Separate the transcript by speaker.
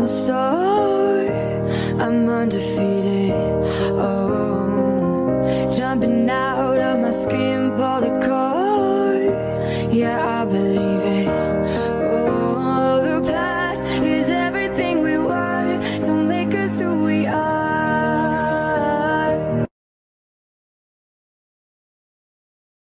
Speaker 1: star, I'm undefeated. Oh, jumping out of my skin, pull the cord.